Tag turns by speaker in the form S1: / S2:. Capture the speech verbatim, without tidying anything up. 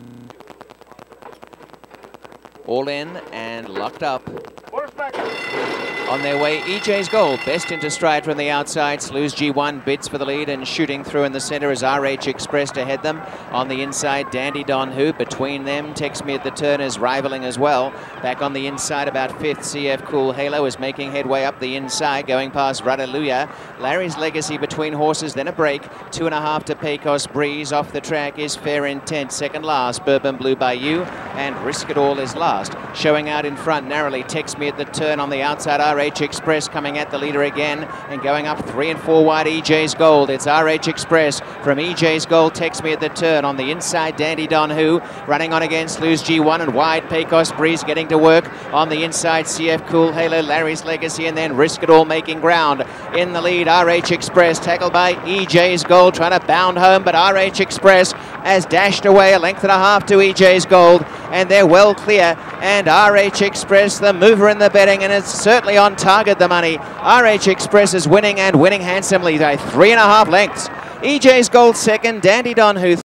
S1: All in and locked up. On their way, E J's Gold, best into stride from the outside. Slews G one bids for the lead, and shooting through in the centre is R H Express to head them. On the inside, Dandy Don Who. Between them, Text Me at the Turn is rivaling as well. Back on the inside, about fifth, C F Cool Halo is making headway up the inside, going past Radaluya. Larry's Legacy between horses, then a break. Two and a half to Pecos Breeze. Off the track is Fair Intent. Second last, Bourbon Blue Bayou, and Risk It All is last. Showing out in front narrowly, Text Me at the Turn. On the outside, R H Express coming at the leader again, and going up three and four wide, E J's Gold. It's R H Express from E J's Gold. Text Me at the Turn. On the inside, Dandy Don Who running on against Lose G one, and wide Pecos Breeze getting to work. On the inside, C F Cool Halo, Larry's Legacy, and then Risk It All making ground. In the lead, R H Express tackled by E J's Gold, trying to bound home, but R H Express has dashed away a length and a half to E J's Gold, and they're well clear. And R H Express, the mover in the betting, and it's certainly on target, the money. R H Express is winning, and winning handsomely by three and a half lengths. E J's Gold second, Dandy Don Who